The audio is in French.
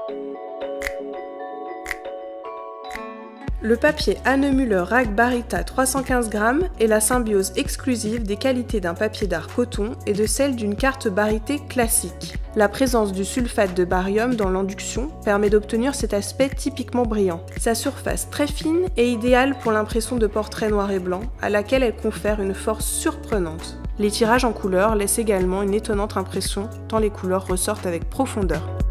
Le papier Hahnemuller Rag Barita 315 g est la symbiose exclusive des qualités d'un papier d'art coton et de celle d'une carte baritée classique. La présence du sulfate de barium dans l'induction permet d'obtenir cet aspect typiquement brillant. Sa surface très fine est idéale pour l'impression de portraits noir et blanc, à laquelle elle confère une force surprenante. Les tirages en couleur laissent également une étonnante impression, tant les couleurs ressortent avec profondeur.